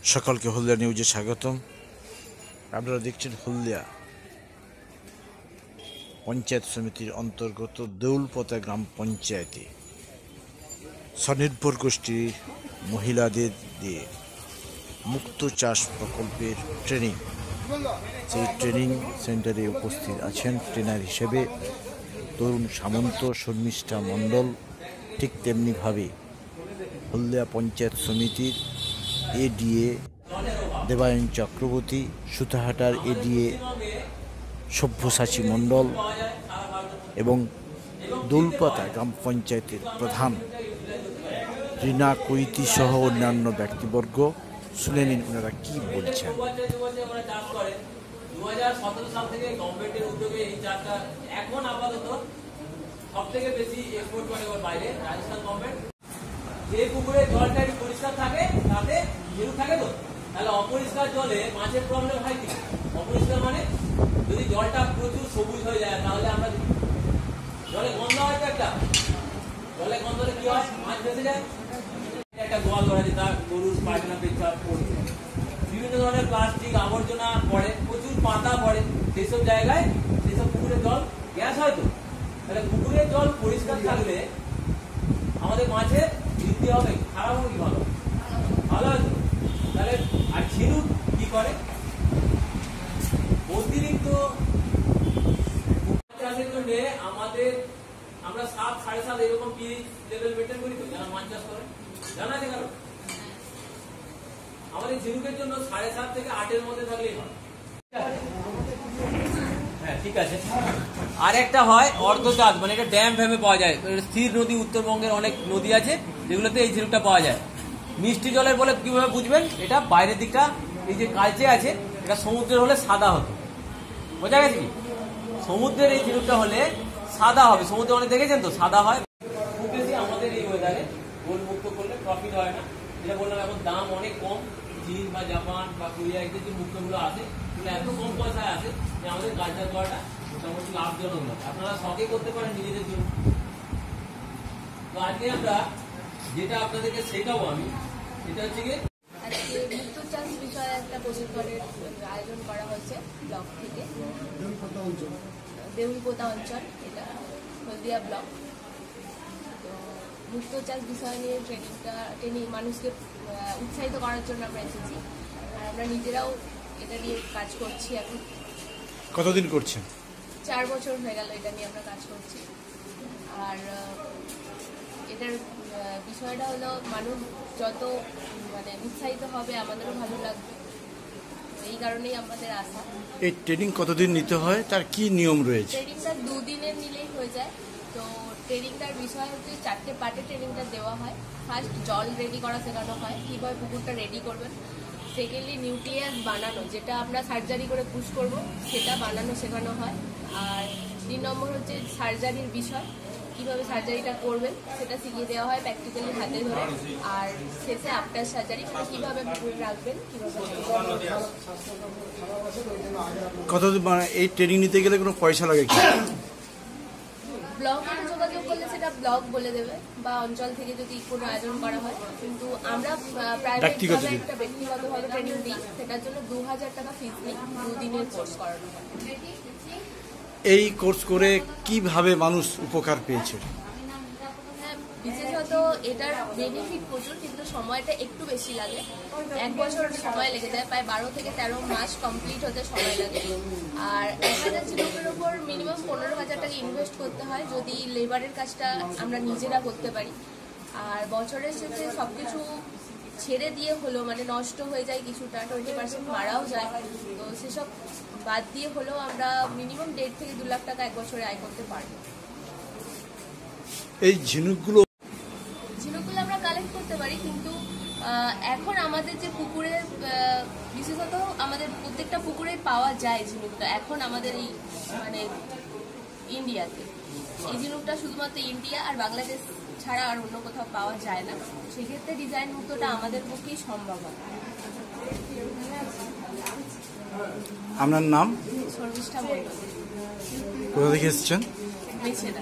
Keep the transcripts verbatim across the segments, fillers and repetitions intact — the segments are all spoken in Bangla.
সকলকে হলদিয়া নিউজে স্বাগতম। আপনারা দেখছেন হলদিয়া পঞ্চায়েত সমিতির অন্তর্গত দেউলপতা গ্রাম পঞ্চায়েতে স্বনির্ভর গোষ্ঠীর মহিলাদের দিয়ে মুক্ত চাষ প্রকল্পের ট্রেনিং। সেই ট্রেনিং সেন্টারে উপস্থিত আছেন ট্রেনার হিসেবে তরুণ সামন্ত, শর্মিষ্ঠা মণ্ডল। ঠিক তেমনিভাবে হলদিয়া পঞ্চায়েত সমিতির এডিএ দেবায়ন চক্রবর্তী, সুতাহাটার এডিএ সব্যসাচী মণ্ডল এবং দেউলপতা গ্রাম পঞ্চায়েতের প্রধান রীনা কৈতি সহ অন্যান্য ব্যক্তিবর্গ। শুনে নিন ওনারা কি বলছেন। দু হাজার সতেরো সাল থেকে গভর্নমেন্টের উদ্যোগে এই চাষটা এখন আপাতত সব থেকে বেশি এক্সপোর্ট করে বাইরে রাজস্থান গভর্নমেন্ট। যে পুকুরে জলটা একটু পরিষ্কার থাকে তাতে ঝিনুক থাকে, তো তাহলে অপরিষ্কার জলে মাছের প্রবলেম হয় কি? অপরিষ্কার মানে যদি জলটা প্রচুর সবুজ হয়ে যায় তাহলে আমরা জলে গন্ধ হয়, তো একটা জলে গন্ধ হলে কি হয়? মাছ ভেসে যায়। একটা গোয়াল ধরা যায়, তার গরুর পায়খানা পেচ্ছাপ পড়ছে, বিভিন্ন ধরনের প্লাস্টিক আবর্জনা পড়ে, প্রচুর পাতা পড়ে, সেসব জায়গায় সেসব পুকুরের জল গ্যাস হয়। তো তাহলে পুকুরের জল পরিষ্কার থাকলে আমাদের মাছের বৃদ্ধি হবে, খারাপ হবে কি ভালো? ভালো হয়তো। তাহলে আর ঝিনুক কি করে? অতিরিক্ত চাষের জন্য আমাদের আমরা সাত সাড়ে সাত এরকম পিএইচ লেভেল মেনটেন করি। তো যারা মাছ চাষ করে জানা আছে কারণ আমাদের ঝিনুকের জন্য সাড়ে সাত থেকে আটের মধ্যে থাকলেই হয়। হ্যাঁ, ঠিক আছে। আর একটা হয় অর্ধচাঁদ, মানে এটা ড্যাম ফ্যামে পাওয়া যায়। স্থির নদী, উত্তরবঙ্গের অনেক নদী আছে যেগুলোতে এই ঝিনুকটা পাওয়া যায়। মিষ্টি জলের বলে কিভাবে বুঝবেন? এটা বাইরের দিকটা এই যে কালচে আছে, এটা সমুদ্রের হলে সাদা হতো। বোঝা গেছে কি? সমুদ্রের এই ঝিনুকটা হলে সাদা হবে। সমুদ্রে অনেক দেখেছেন তো, সাদা হয়। খুব বেশি আমাদের এই ওয়েদারে গোল মুক্ত করলে প্রফিট হয় না। যেটা বললাম, এখন দাম অনেক কম। চীন বা জাপান বা কোরিয়া এই যে মুক্তগুলো আছে সেগুলো এত কম পয়সায় আছে যে আমাদের কালচার করাটা মোটামুটি লাভজনক নয়। আপনারা শখে করতে পারেন নিজেদের জন্য। তো আজকে আমরা যেটা আপনাদেরকে শেখাবো আমি, সেটা হচ্ছে গিয়ে মুক্ত চাষ বিষয়ে একটা প্রশিক্ষণের আয়োজন করা হয়েছে ব্লক থেকে। দেউলপোতা অঞ্চল, এটা হলদিয়া ব্লক। তো মুক্ত চাষ বিষয় নিয়ে ট্রেনিংটা ট্রেনিং মানুষকে উৎসাহিত করার জন্য আমরা এসেছি। আর আমরা নিজেরাও এটা নিয়ে কাজ করছি। এখন কতদিন করছেন? চার বছর হয়ে গেল এটা নিয়ে আমরা কাজ করছি। আর এটার বিষয়টা হলো মানুষ যত মানে উৎসাহিত হবে আমাদেরও ভালো লাগবে, এই কারণেই আমাদের আশা। এই ট্রেনিং কতদিন নিতে হয়, তার কি নিয়ম রয়েছে? ট্রেনিংটা দুদিনের নিলেই হয়ে যায়। তো ট্রেনিংটার বিষয় হচ্ছে চারটে পার্টে ট্রেনিংটা দেওয়া হয়। ফার্স্ট জল রেডি করা শেখানো হয়, কীভাবে পুকুরটা রেডি করবেন। সেকেন্ডলি নিউক্লিয়াস বানানো, যেটা আমরা সার্জারি করে পুশ করব, সেটা বানানো শেখানো হয়। আর তিন নম্বর হচ্ছে সার্জারির বিষয়, কীভাবে সার্জারিটা করবেন সেটা শিখিয়ে দেওয়া হয় প্র্যাকটিক্যালি হাতে ধরে। আর শেষে আফটার সার্জারি মানে কীভাবে পুকুরে রাখবেন, কীভাবে। কতদিন মানে এই ট্রেনিং নিতে গেলে কোনো পয়সা লাগে কি? ব্লকে যোগাযোগ করলে সেটা ব্লক বলে দেবে, বা অঞ্চল থেকে যদি কোনো আয়োজন করা হয়। কিন্তু আমরা প্রাইভেটভাবে একটা ব্যক্তিগতভাবে ট্রেনিং দিই, সেটার জন্য দু হাজার টাকা ফিস নিই। দুদিনের কোর্স করানো হয়। এই কোর্স করে কিভাবে মানুষ উপকার পেয়েছে? হ্যাঁ, বিশেষত এটার বেনিফিট প্রচুর, কিন্তু সময়টা একটু বেশি লাগে। এক বছর সময় লেগে যায়, প্রায় বারো থেকে তেরো মাস কমপ্লিট হতে সময় লাগে। আর এক হাজার ঝিনুকের উপর মিনিমাম পনেরো হাজার টাকা ইনভেস্ট করতে হয় যদি লেবারের কাজটা আমরা নিজেরা করতে পারি। আর বছরের শেষে সব কিছু ছেড়ে দিয়ে হলেও মানে নষ্ট হয়ে যায় কিছুটা, টোয়েন্টি পার্সেন্ট মারাও যায়। তো সেসব বাদ দিয়ে হলেও আমরা মিনিমাম দেড় থেকে দু লাখ টাকা এক বছরে আয় করতে পারবো। এই ঝিনুকগুলো ঝিনুকগুলো আমরা কালেক্ট করতে পারি, কিন্তু এখন আমাদের যে পুকুরে বিশেষত আমাদের প্রত্যেকটা পুকুরে পাওয়া যায় ঝিনুকটা। এখন আমাদের এই মানে ইন্ডিয়াতে এই ঝিনুকটা শুধুমাত্র ইন্ডিয়া আর বাংলাদেশ ছাড়া আর অন্য কোথাও পাওয়া যায় না। সেক্ষেত্রে ডিজাইন মুক্তটা আমাদের পক্ষেই সম্ভব হয়। আপনার নাম? শর্মিষ্ঠা মণ্ডল। কোথা থেকে এসেছেন? মেছেদা।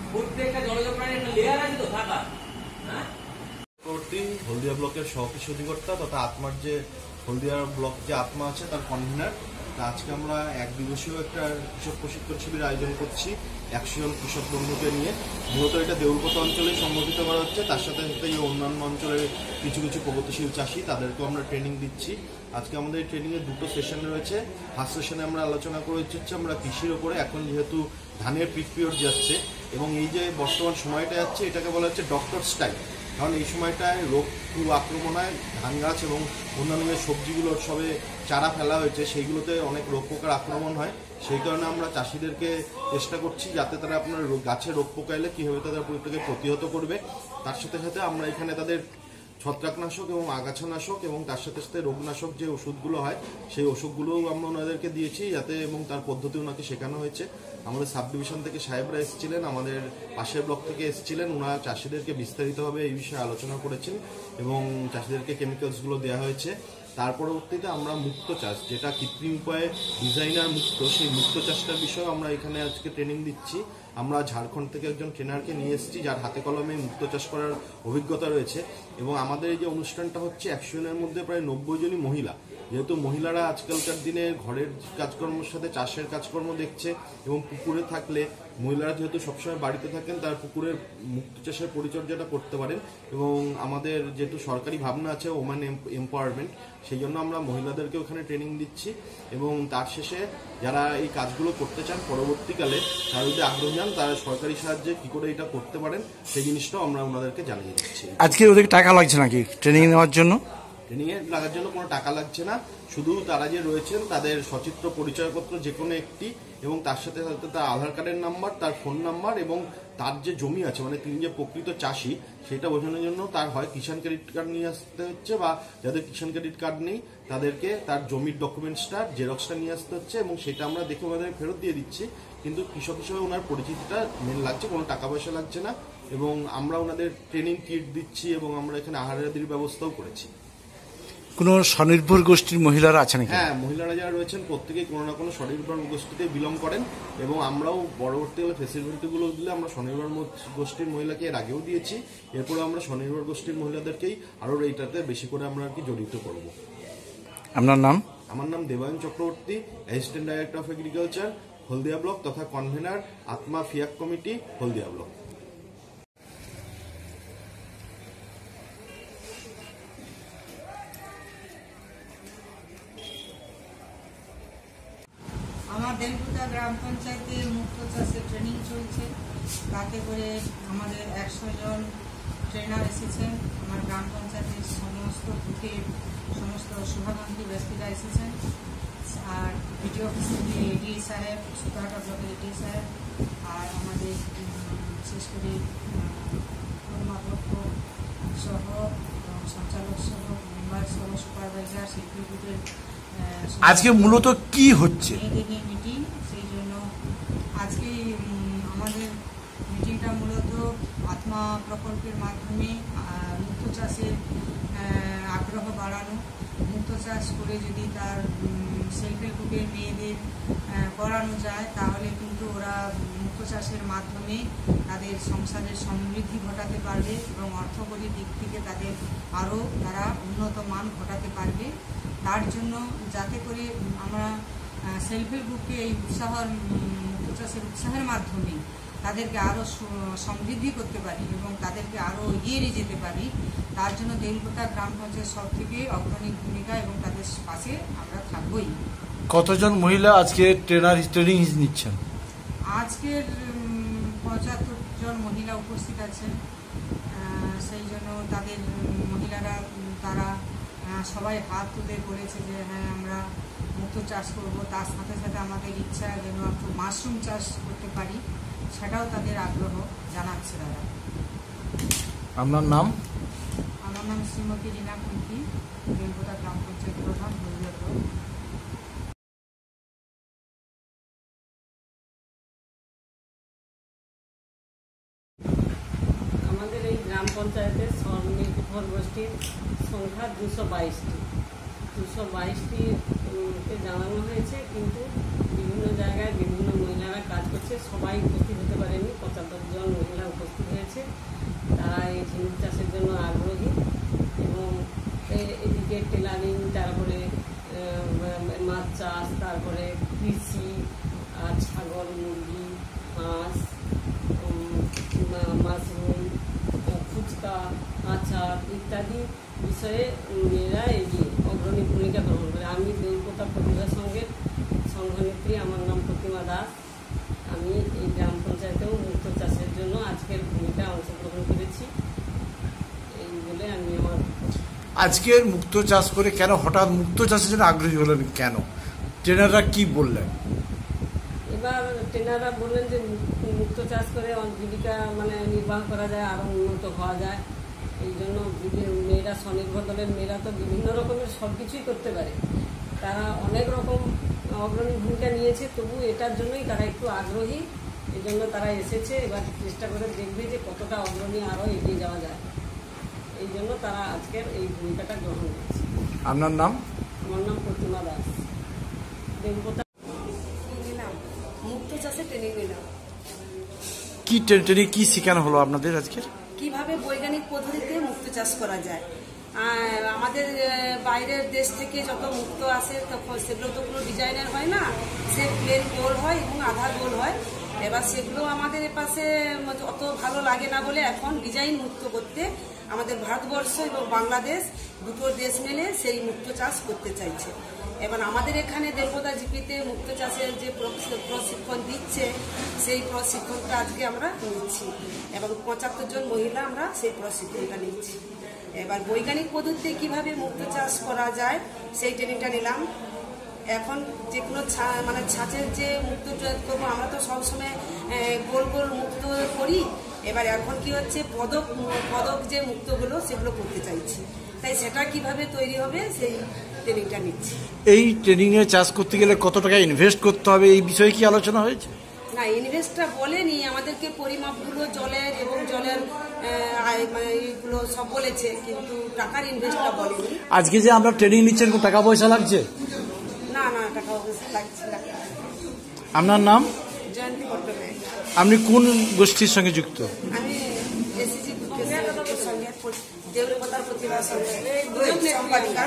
প্রত্যেকটা জলজ প্রাণীর একটা লেয়ার আছে তো থাকা। হ্যাঁ, পরবর্তী হলদিয়া ব্লকের সহকৃষি অধিকর্তা তথা আত্মার যে হলদিয়া ব্লক যে আত্মা আছে তার কনভেনার। তা আজকে আমরা এক দিবসীয় একটা কৃষক প্রশিক্ষণ শিবির আয়োজন করছি একশো জন কৃষক বন্ধুকে নিয়ে। মূলত এটা দেউলপত অঞ্চলেই সংগঠিত করা হচ্ছে, তার সাথে সাথে এই অন্যান্য অঞ্চলের কিছু কিছু প্রগতিশীল চাষি তাদেরকেও আমরা ট্রেনিং দিচ্ছি। আজকে আমাদের এই ট্রেনিংয়ে দুটো সেশন রয়েছে। ফার্স্ট সেশনে আমরা আলোচনা করে হচ্ছে আমরা কৃষির ওপরে, এখন যেহেতু ধানের পিক পিরিয়ড যাচ্ছে এবং এই যে বর্তমান সময়টা যাচ্ছে এটাকে বলা হচ্ছে ডক্টরস টাইম, কারণ এই সময়টায় রোগ খুব আক্রমণ হয়। ধান গাছ এবং অন্যান্য যে সবজিগুলোর সবে চারা ফেলা হয়েছে সেইগুলোতে অনেক রোগ পোকার আক্রমণ হয়। সেই কারণে আমরা চাষিদেরকে চেষ্টা করছি যাতে তারা আপনার গাছে রোগ পোকা এলে কীভাবে তাদের প্রত্যেকে প্রতিহত করবে। তার সাথে সাথে আমরা এখানে তাদের ছত্রাকনাশক এবং আগাছানাশক এবং তার সাথে সাথে রোগনাশক যে ওষুধগুলো হয় সেই ওষুধগুলোও আমরা ওনাদেরকে দিয়েছি যাতে, এবং তার পদ্ধতি ওনাকে শেখানো হয়েছে। আমাদের সাব ডিভিশন থেকে সাহেবরা এসেছিলেন, আমাদের পাশের ব্লক থেকে এসেছিলেন, ওনারা চাষিদেরকে বিস্তারিতভাবে এই বিষয়ে আলোচনা করেছেন এবং চাষিদেরকে কেমিক্যালসগুলো দেওয়া হয়েছে। তার পরবর্তীতে আমরা মুক্ত চাষ, যেটা কৃত্রিম উপায়ে ডিজাইনার মুক্ত, সেই মুক্ত চাষটার বিষয়েও আমরা এখানে আজকে ট্রেনিং দিচ্ছি। আমরা ঝাড়খণ্ড থেকে একজন ট্রেনারকে নিয়ে এসেছি যার হাতে কলমে মুক্ত চাষ করার অভিজ্ঞতা রয়েছে। এবং আমাদের এই যে অনুষ্ঠানটা হচ্ছে একশো জনের মধ্যে প্রায় নব্বই জনই মহিলা, যেহেতু মহিলারা আজকালকার দিনে ঘরের কাজকর্মের সাথে চাষের কাজকর্ম দেখছে এবং পুকুরে থাকলে মহিলারা যেহেতু সবসময় বাড়িতে থাকেন তার পুকুরের মুক্ত চাষের পরিচর্যাটা করতে পারেন। এবং আমাদের যেহেতু সরকারি ভাবনা আছে ওম্যান এম্পাওয়ারমেন্ট, সেই জন্য আমরা মহিলাদেরকে ওখানে ট্রেনিং দিচ্ছি। এবং তার শেষে যারা এই কাজগুলো করতে চান পরবর্তীকালে তারা যদি আগ্রহী হন তারা সরকারি সাহায্যে কী করে এটা করতে পারেন সেই জিনিসটাও আমরা ওনাদেরকে জানিয়ে দিচ্ছি। আজকে ওদের টাকা লাগছে নাকি ট্রেনিং নেওয়ার জন্য? ট্রেনিংয়ে লাগার জন্য কোনো টাকা লাগছে না, শুধু তারা যে রয়েছেন তাদের সচিত্র পরিচয়পত্র যে কোনো একটি এবং তার সাথে সাথে তার আধার কার্ডের নাম্বার, তার ফোন নাম্বার এবং তার যে জমি আছে মানে তিনি যে প্রকৃত চাষি সেটা বোঝানোর জন্য তার হয় কিষাণ ক্রেডিট কার্ড নিয়ে আসতে হচ্ছে, বা যাদের কিষাণ ক্রেডিট কার্ড নেই তাদেরকে তার জমির ডকুমেন্টসটা জেরক্সটা নিয়ে আসতে হচ্ছে এবং সেটা আমরা দেখে ওনাদের ফেরত দিয়ে দিচ্ছি। কিন্তু কৃষক হিসেবে ওনার পরিচিতিটা মেন লাগছে, কোনো টাকা পয়সা লাগছে না। এবং আমরা ওনাদের ট্রেনিং কিট দিচ্ছি এবং আমরা এখানে আহারাদির ব্যবস্থাও করেছি। কোনো স্বনির্ভর গোষ্ঠীর মহিলারা আছে নাকি? হ্যাঁ, মহিলারা যারা রয়েছেন প্রত্যেকেই কোনো না কোনো স্বনির্ভর গোষ্ঠীতে বিলং করেন এবং আমরাও পরবর্তীকালে ফেসিলিটিগুলো দিলে আমরা স্বনির্ভর গোষ্ঠীর মহিলাকে এর আগেও দিয়েছি, এরপরে আমরা স্বনির্ভর গোষ্ঠীর মহিলাদেরকেই আরও এইটাতে বেশি করে আমরা আর কি জড়িত করব। আপনার নাম? আমার নাম Debayan Chakraborty, assistant director of agriculture Haldia block তথা কনভেনার আত্মা ফিয়াক কমিটি হলদিয়া ব্লক। আমার দেলপুতা গ্রাম পঞ্চায়েতে মুক্ত চাষের ট্রেনিং চলছে, তাতে করে আমাদের একশো জন ট্রেনার এসেছেন। আমার গ্রাম পঞ্চায়েতের সমস্ত বুথের সমস্ত শুভাকাঙ্ক্ষী ব্যক্তিরা এসেছেন, আর ভিডিও অফিসের যে এডি সাহেব, সুতাহাটা ব্লকের এডি সাহেব, আর আমাদের বিশেষ করে কর্মাধ্যক্ষ সহ সঞ্চালক সহ মেম্বার সহ সুপারভাইজার শিল্পী বুথের আজকে মূলত কি হচ্ছে মিটিং। সেই জন্য আজকে আমাদের মিটিংটা মূলত আত্মা প্রকল্পের মাধ্যমে মুক্ত চাষের আগ্রহ বাড়ানো, মুক্ত চাষ করে যদি তার সেলফ হেল্প গ্রুপের মেয়েদের করানো যায় তাহলে কিন্তু ওরা মুক্ত চাষের মাধ্যমে তাদের সংসারের সমৃদ্ধি ঘটাতে পারবে এবং অর্থকরী দিক থেকে তাদের আরও তারা উন্নত মান ঘটাতে পারবে। তার জন্য যাতে করে আমরা সেলফ হেল্প গ্রুপকে এই উৎসাহ মুক্ত চাষের উৎসাহের মাধ্যমে তাদেরকে আরও সমৃদ্ধি করতে পারি এবং তাদেরকে আরও এগিয়ে নিয়ে যেতে পারি, তার জন্য দেউলপোতা গ্রাম পঞ্চায়েত সব থেকে অগ্রণী ভূমিকা এবং তাদের পাশে আমরা থাকবই। কতজন মহিলা আজকে ট্রেনার ট্রেনিং নিচ্ছেন? আজকের পঁচাত্তর জন মহিলা উপস্থিত আছেন। সেই জন্য তাদের মহিলারা তারা সবাই হাত তুলে বলেছে যে হ্যাঁ আমরা মুক্ত চাষ করব, তার সাথে সাথে আমাদের ইচ্ছা যেন একটু মাশরুম চাষ করতে পারি, সেটাও তাদের আগ্রহ জানাচ্ছে তারা। আপনার নাম? আমার নাম শ্রীমতী রীনা কুন্তি, দেলপুতা গ্রাম পঞ্চায়েত প্রধান হলদিয়া ব্লক। আমাদের এই গ্রাম পঞ্চায়েতের স্বনির্ভর গোষ্ঠীর সংখ্যা দুশো বাইশটি দুশো বাইশটিকে জানানো হয়েছে, কিন্তু বিভিন্ন জায়গায় বিভিন্ন মহিলারা কাজ করছে, সবাই উপস্থিত হতে পারেনি। পঁচাত্তর জন ফুচকা, আচার ইত্যাদি বিষয়ে মেয়েরা এগিয়ে অগ্রণী ভূমিকা গ্রহণ করে। আমি দেবপ্রতাপ প্রতিভা সঙ্গে সংঘনেত্রী, আমার নাম প্রতিমা দাস। আমি এই গ্রাম পঞ্চায়েতেও মুক্ত চাষের জন্য আজকের ভূমিকা অংশগ্রহণ করেছি। এই বলে আমি আমার আজকের মুক্ত চাষ করে কেন হঠাৎ মুক্ত চাষের জন্য আগ্রহী হলেন, কেন ট্রেনাররা কি বললেন? এবার ট্রেনাররা বললেন যে মুক্ত চাষ করে জীবিকা মানে নির্বাহ করা যায়, আরও উন্নত হওয়া যায়। এই জন্য মেয়েরা, স্বনির্ভর দলের মেয়েরা তো বিভিন্ন রকমের সব কিছুই করতে পারে, তারা অনেক রকম অগ্রণী ভূমিকা নিয়েছে, তবু এটার জন্যই তারা একটু আগ্রহী। এই জন্য তারা এসেছে, এবার চেষ্টা করে দেখবে যে কতটা অগ্রণী আরও এগিয়ে যাওয়া যায়। এই জন্য তারা আজকের এই ভূমিকাটা গ্রহণ করছে। আপনার নাম? আমার নাম প্রতিমা দাস। দেবপ্রতাপ মুক্ত চাষে ট্রেনিং নিলাম। কি ট্রেনিং কি শেখানো হলো আপনাদের আজকের? কিভাবে বৈজ্ঞানিক পদ্ধতিতে মুক্ত চাষ করা যায়। আর আমাদের বাইরের দেশ থেকে যত মুক্ত আসে তখন সেগুলো তো কোনো ডিজাইনের হয় না, সে প্লেন গোল হয় এবং আধা গোল হয়। এবার সেগুলো আমাদের পাশে অত ভালো লাগে না বলে এখন ডিজাইন মুক্ত করতে আমাদের ভারতবর্ষ এবং বাংলাদেশ দুটো দেশ মিলে সেই মুক্ত চাষ করতে চাইছে। এবার আমাদের এখানে দেবপ্রতা জিপিতে মুক্ত চাষের যে প্রশিক্ষণ দিচ্ছে সেই প্রশিক্ষণটা আজকে আমরা নিচ্ছি এবং পঁচাত্তর জন মহিলা আমরা সেই প্রশিক্ষণটা নিচ্ছি। এবার বৈজ্ঞানিক পদ্ধতিতে কিভাবে মুক্ত চাষ করা যায় সেই ট্রেনিংটা নিলাম। এখন যে কোনো মানে ছাঁচের যে মুক্ত করবো, আমরা তো সবসময় গোল গোল মুক্ত করি। এবার এখন কি হচ্ছে, পদক পদক যে মুক্তগুলো সেগুলো করতে চাইছি, তাই সেটা কিভাবে তৈরি হবে সেই ট্রেনিংটা নিচ্ছি। এই ট্রেনিংয়ে চাষ করতে গেলে কত টাকা ইনভেস্ট করতে হবে, এই বিষয়ে কি আলোচনা হয়েছে? না, ইনভেস্টটা বলেনি, আমাদেরকে পরিমাপগুলো জলের এবং জলের মানে এইগুলো সব বলেছে, কিন্তু টাকার ইনভেস্টটা বলেনি। আজকে যে আমরা ট্রেনিং নিচ্ছেন, কোনো টাকা পয়সা লাগছে? না না, টাকা পয়সা লাগছে না। আপনার নাম? জয়ন্তী পট্টনায়ক। আপনি কোন গোষ্ঠীর সঙ্গে যুক্ত? আমি এসিজি সঙ্গে দেবপ্রতাপ প্রতিভা সঙ্গে সম্পাদিকা।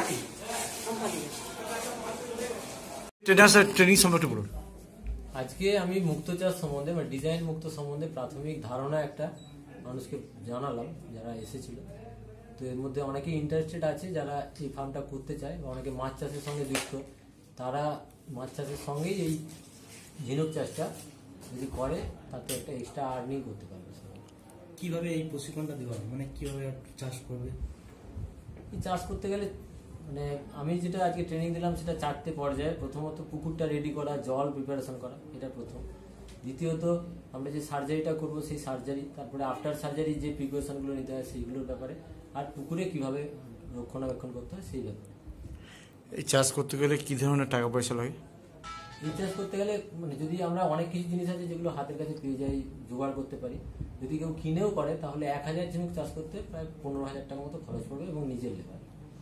ট্রেনিং সম্পর্কে বলুন। আজকে আমি মুক্ত চাষ সম্বন্ধে বা ডিজাইন মুক্ত সম্বন্ধে প্রাথমিক ধারণা একটা মানুষকে জানালাম যারা এসেছিল। তো এর মধ্যে অনেকে ইন্টারেস্টেড আছে যারা এই ফার্মটা করতে চায়, বা অনেকে মাছ চাষের সঙ্গে যুক্ত, তারা মাছ চাষের সঙ্গেই এই ঝিনুক চাষটা যদি করে তাতে একটা এক্সট্রা আর্নিং করতে পারবে। কিভাবে এই প্রশিক্ষণটা দেওয়া হবে, মানে কিভাবে চাষ করবে? এই চাষ করতে গেলে মানে আমি যেটা আজকে ট্রেনিং দিলাম সেটা চারটে পর্যায়ে। প্রথমত পুকুরটা রেডি করা, জল প্রিপারেশন করা, এটা প্রথম। দ্বিতীয়ত আমরা যে সার্জারিটা করব সেই সার্জারি, তারপরে আফটার সার্জারি যে প্রিকশনগুলো নিতে হয় সেইগুলোর ব্যাপারে, আর পুকুরে কিভাবে রক্ষণাবেক্ষণ করতে হয় সেই ব্যাপারে। এই চাষ করতে গেলে কি ধরনের টাকা পয়সা লাগে? এই চাষ করতে গেলে মানে যদি আমরা অনেক কিছু জিনিস আছে যেগুলো হাতের কাছে পেয়ে যাই, জোগাড় করতে পারি। যদি কেউ কিনেও করে তাহলে এক হাজার ঝিনুক চাষ করতে প্রায় পনেরো হাজার টাকা মতো খরচ পড়বে, এবং নিজের লেবার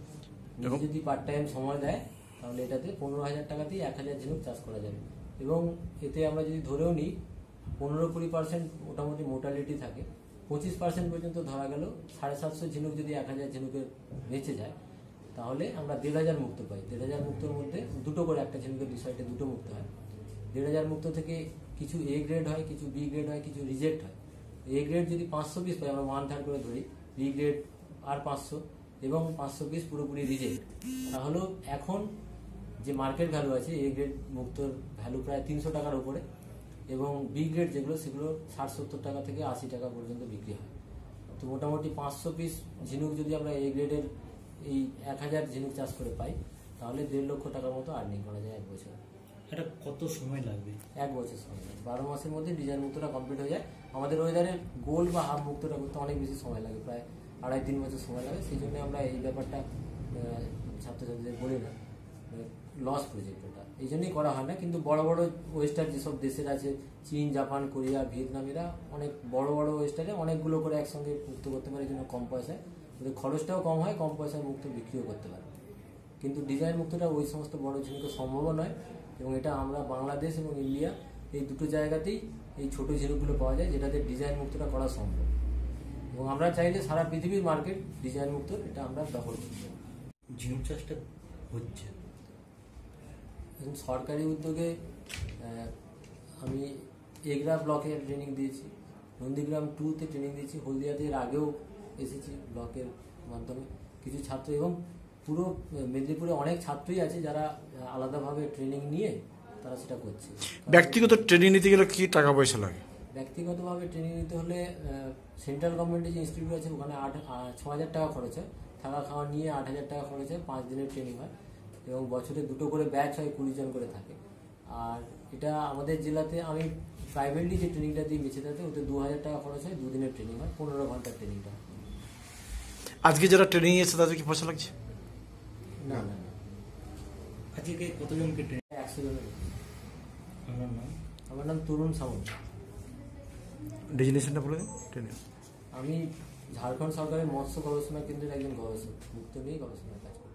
যদি পার্ট টাইম সময় দেয় তাহলে এটাতে পনেরো হাজার টাকাতেই এক হাজার ঝিনুক চাষ করা যাবে। এবং এতে আমরা যদি ধরেও নিই পনেরো কুড়ি পার্সেন্ট মোটামুটি মোর্টালিটি থাকে, পঁচিশ পার্সেন্ট পর্যন্ত ধরা গেল, সাড়ে সাতশো ঝিনুক যদি এক হাজার ঝিনুকের বেঁচে যায় তাহলে আমরা দেড় হাজার মুক্ত পাই। দেড় হাজার মুক্তর মধ্যে দুটো করে, একটা ঝিনুকের দুই সাইডে দুটো মুক্ত হয়। দেড় হাজার মুক্ত থেকে কিছু এ গ্রেড হয়, কিছু বি গ্রেড হয়, কিছু রিজেক্ট হয়। এ গ্রেড যদি পাঁচশো পিস পাই, আমরা ওয়ান থার্ড করে ধরি, বি গ্রেড আর পাঁচশো, এবং পাঁচশো পিস পুরোপুরি রিজেক্ট, তাহলেও এখন যে মার্কেট ভ্যালু আছে এ গ্রেড মুক্তর ভ্যালু প্রায় তিনশো টাকার উপরে, এবং বি গ্রেড যেগুলো সেগুলো ষাট সত্তর টাকা থেকে আশি টাকা পর্যন্ত বিক্রি হয়। তো মোটামুটি পাঁচশো পিস ঝিনুক যদি আমরা এ গ্রেডের এই এক হাজার ঝিনুক চাষ করে পাই তাহলে দেড় লক্ষ টাকার মতো আর্নিং করা যায় এক বছর। এটা কত সময় লাগবে? এক বছর সময় লাগে, বারো মাসের মধ্যে ডিজাইন মুক্তটা কমপ্লিট হয়ে যায়। আমাদের ওয়েদারের গোল বা হাফ মুক্তটা করতে অনেক বেশি সময় লাগে, প্রায় আড়াই তিন বছর সময় লাগে। সেই জন্য আমরা এই ব্যাপারটা ছাত্রছাত্রীদের বলি না, লস প্রজেক্ট ওটা, এই জন্যই করা হয় না। কিন্তু বড় বড় ওয়েস্টার যেসব দেশের আছে, চীন, জাপান, কোরিয়া, ভিয়েতনাম, এরা অনেক বড় বড় ওয়েস্টারে অনেকগুলো করে একসঙ্গে মুক্ত করতে পারে, এই জন্য কম পয়সায়, ওদের খরচটাও কম হয়, কম পয়সায় মুক্ত বিক্রিও করতে পারে। কিন্তু ডিজাইন মুক্তটা ওই সমস্ত বড় ঝিনুকে সম্ভব নয়, এবং এটা আমরা বাংলাদেশ এবং ইন্ডিয়া এই দুটো জায়গাতেই এই ছোট ঝিনুকগুলো পাওয়া যায় যেটাতে ডিজাইন মুক্তটা করা সম্ভব। এবং আমরা চাইলে সারা পৃথিবীর মার্কেট ডিজাইন মুক্ত এটা আমরা দখল করতে। ঝিনুক চাষটা হচ্ছে এখন সরকারি উদ্যোগে আমি এগরা ব্লকে ট্রেনিং দিয়েছি, নন্দীগ্রাম টুতে ট্রেনিং দিয়েছি, হলদিয়াতে এর আগেও এসেছি ব্লকের মাধ্যমে কিছু ছাত্র, এবং পুরো মেদিনীপুরে অনেক ছাত্রই আছে যারা আলাদাভাবে ট্রেনিং নিয়ে তারা সেটা করছে। ব্যক্তিগত ট্রেনিং নিতে গেলে কি টাকা পয়সা লাগে? ব্যক্তিগতভাবে ট্রেনিং নিতে হলে সেন্ট্রাল গভর্নমেন্টের যে ইনস্টিটিউট আছে ওখানে আট ছ হাজার টাকা খরচ হয়, থাকা খাওয়া নিয়ে আট হাজার টাকা খরচ হয়, পাঁচ দিনের ট্রেনিং হয় এবং বছরে দুটো করে ব্যাচ হয়, কুড়ি জন করে থাকে। আর এটা আমাদের জেলাতে আমি প্রাইভেটলি যে ট্রেনিংটা দিই মেছেদাতে, ওতে দু হাজার টাকা খরচ হয়, দুদিনের ট্রেনিং হয়, পনেরো ঘন্টার ট্রেনিংটা। আজকে যারা ট্রেনিং এসেছে তাদের কি পয়সা লাগছে? না না না। আজকে কতজনকে ট্রেন? একশো জনের। আপনার নাম? আমার নাম তরুণ সামন্ত। ডেজিনেশনটা বলে দিন ট্রেনিং। আমি ঝাড়খণ্ড সরকারের মৎস্য গবেষণা কেন্দ্রের একজন গবেষক, মুক্ত নিয়ে গবেষণার কাজ করি।